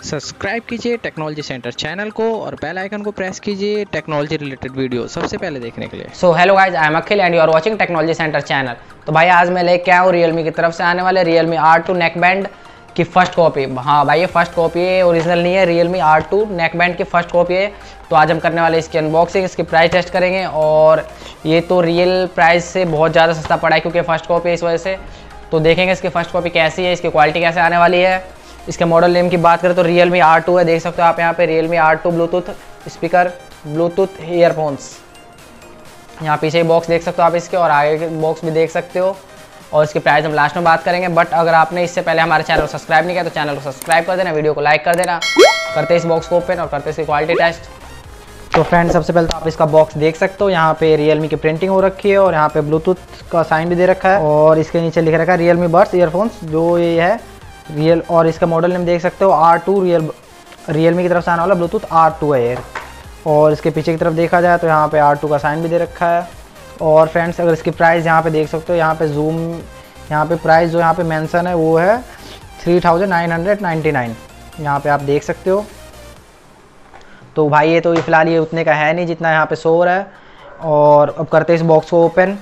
Subscribe कीजिए technology centre channel को और बेल आइकन को प्रेस कीजिए टेक्नोलॉजी रिलेटेड वीडियो सबसे पहले देखने के लिए। So hello guys, I am Akhil and you are watching technology centre channel. तो भाई आज मैं लेके आया हूँ रियलमी की तरफ से आने वाले Realme R2 नेक बैंड की फर्स्ट कॉपी। हाँ भाई ये फर्स्ट कॉपी है, ओरिजिनल नहीं है। Realme R2 नेक बैंड की फर्स्ट कॉपी है। तो आज हम करने वाले इसकी अनबॉक्सिंग, इसकी प्राइस टेस्ट करेंगे। और ये तो रियल प्राइस से बहुत ज़्यादा सस्ता पड़ा है क्योंकि फर्स्ट कॉपी है, इस वजह से। तो देखेंगे इसकी फर्स्ट कॉपी कैसी है, इसकी क्वालिटी कैसे आने वाली है। इसके मॉडल नेम की बात करें तो Realme R2 है, देख सकते हो आप यहाँ पे Realme R2 Bluetooth speaker, Bluetooth earphones. यहाँ पीछे बॉक्स देख सकते हो आप इसके, और आगे के बॉक्स भी देख सकते हो। और इसकी प्राइस हम लास्ट में बात करेंगे। बट अगर आपने इससे पहले हमारे चैनल को सब्सक्राइब नहीं किया तो चैनल को सब्सक्राइब कर देना, वीडियो को लाइक कर देना। करते हैं इस बॉक्स को ओपन और करते हैं इसकी क्वालिटी टेस्ट। तो फ्रेंड सबसे पहले तो आप इसका बॉक्स देख सकते हो, यहाँ पे Realme की प्रिंटिंग हो रखी है और यहाँ पे ब्लूटूथ का साइन भी दे रखा है। और इसके नीचे लिख रखा है Realme बड्स ईयरफोन्स, जो ये है रियल। और इसका मॉडल नेम देख सकते हो R2 Realme की तरफ से आने वाला ब्लूटूथ R2 है ये। और इसके पीछे की तरफ देखा जाए तो यहाँ पे R2 का साइन भी दे रखा है। और फ्रेंड्स अगर इसकी प्राइस यहाँ पे देख सकते हो, यहाँ पे जूम, यहाँ पे प्राइस जो यहाँ पे मेंशन है वो है 3999, यहाँ पे आप देख सकते हो। तो भाई ये तो फिलहाल ये उतने का है नहीं जितना यहाँ पे शो हो रहा है। और अब करते हैं इस बॉक्स को ओपन।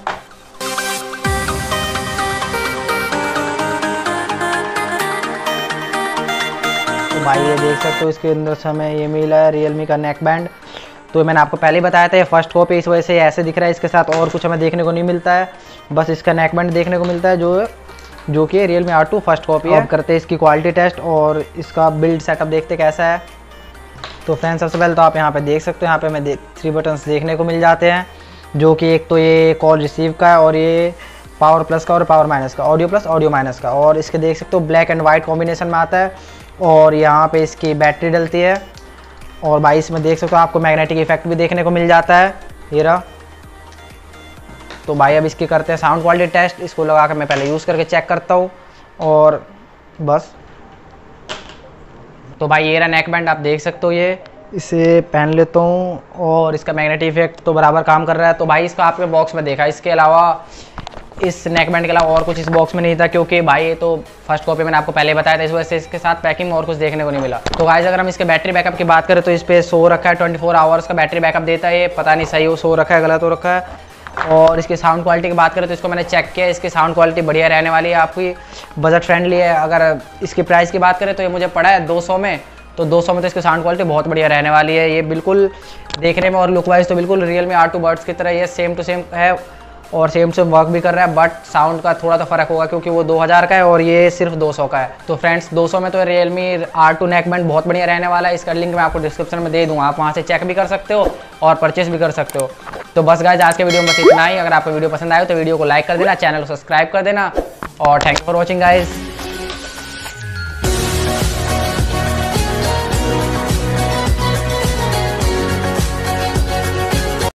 तो भाई ये देख सकते हो इसके अंदर से हमें ये मिला है Realme का नेक बैंड। तो मैंने आपको पहले ही बताया था ये फर्स्ट कॉपी, इस वजह से ऐसे दिख रहा है। इसके साथ और कुछ हमें देखने को नहीं मिलता है, बस इसका नेक बैंड देखने को मिलता है जो कि Realme R2 फर्स्ट कॉपी है। अब करते हैं इसकी क्वालिटी टेस्ट और इसका बिल्ड सेटअप देखते कैसा है। तो फ्रेंड्स सबसे पहले तो आप यहाँ पे देख सकते हो, यहाँ पे हमें 3 बटन्स देखने को मिल जाते हैं, जो कि एक तो ये कॉल रिसीव का है और ये पावर प्लस का और पावर माइनस का, ऑडियो प्लस ऑडियो माइनस का। और इसके देख सकते हो ब्लैक एंड वाइट कॉम्बिनेशन में आता है। और यहाँ पे इसकी बैटरी डलती है। और भाई इसमें देख सकते हो आपको मैग्नेटिक इफेक्ट भी देखने को मिल जाता है, ये रहा। तो भाई अब इसकी करते हैं साउंड क्वालिटी टेस्ट। इसको लगा कर मैं पहले यूज़ करके चेक करता हूँ और बस। तो भाई ये रहा नेक बैंड, आप देख सकते हो। ये इसे पहन लेता हूँ और इसका मैग्नेटिक इफेक्ट तो बराबर काम कर रहा है। तो भाई इसका आपने बॉक्स में देखा, इसके अलावा इस नेक बैंड के अलावा और कुछ इस बॉक्स में नहीं था, क्योंकि भाई ये तो फर्स्ट कॉपी मैंने आपको पहले बताया था, इस वजह से इसके साथ पैकिंग में और कुछ देखने को नहीं मिला। तो गाइस अगर हम इसके बैटरी बैकअप की बात करें तो इस पे शो रखा है 24 आवर्स का बैटरी बैकअप देता है। ये पता नहीं सही हो शो रखा है गलत हो रखा है। और इसकी साउंड क्वालिटी की बात करें तो इसको मैंने चेक किया, इसकी साउंड क्वालिटी बढ़िया रहने वाली है, आपकी बजट फ्रेंडली है। अगर इसकी प्राइस की बात करें तो ये मुझे पड़ा है 200 में, तो 200 में तो इसकी साउंड क्वालिटी बहुत बढ़िया रहने वाली है। ये बिल्कुल देखने में और लुक वाइज तो बिल्कुल Realme R2 बड्स की तरह ये सेम टू सेम है और सेम से वर्क भी कर रहा है। बट साउंड का थोड़ा तो फर्क होगा क्योंकि वो 2000 का है और ये सिर्फ 200 का है। तो फ्रेंड्स 200 में तो Realme R2 नेक बैंड बहुत बढ़िया रहने वाला है। इसका लिंक मैं आपको डिस्क्रिप्शन में दे दूँगा, आप वहाँ से चेक भी कर सकते हो और परचेस भी कर सकते हो। तो बस गाइस आज के वीडियो में बस इतना ही। अगर आपको वीडियो पसंद आए तो वीडियो को लाइक कर देना, चैनल को सब्सक्राइब कर देना और thank you for watching guys.